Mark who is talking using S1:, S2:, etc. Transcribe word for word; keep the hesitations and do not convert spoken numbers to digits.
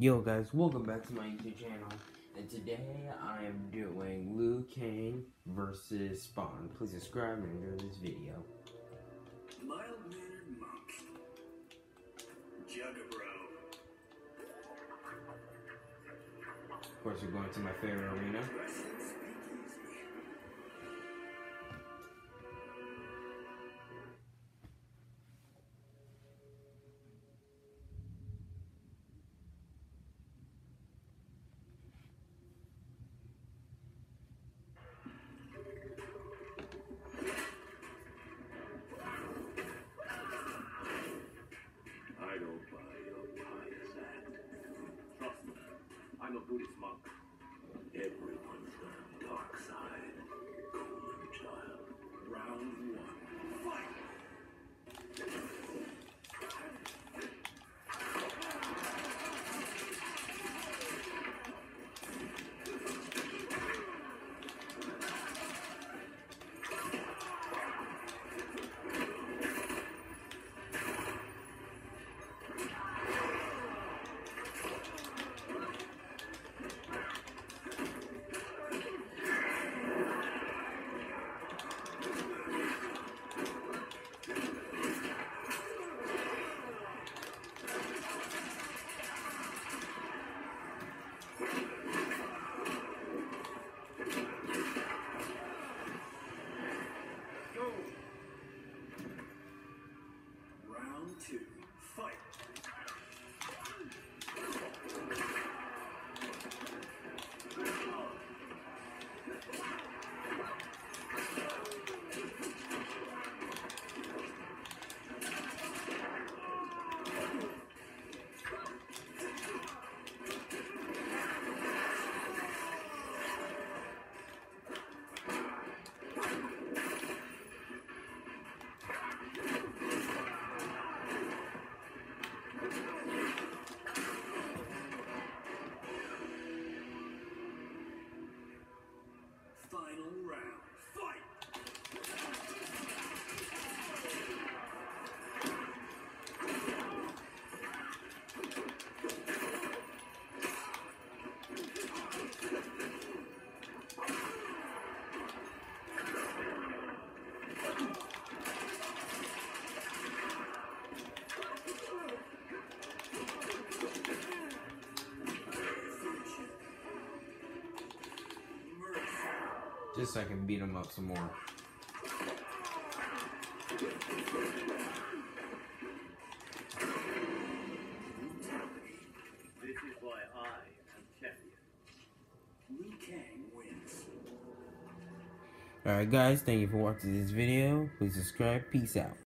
S1: Yo guys, welcome back to my YouTube channel, and today I am doing Liu Kang versus Spawn. Please subscribe and enjoy this video.
S2: Mild-mannered monk. Jugabro.
S1: Of course, we're going to my favorite arena.
S2: I don't buy your pious act. Trust me, I'm a Buddhist monk. Everyone's got a dark side. Golden child. Round one. Fight! Two, fight! Final round, fight!
S1: Just so I can beat him up some more.
S2: This is why I am champion. Liu Kang wins.
S1: Alright guys, thank you for watching this video. Please subscribe. Peace out.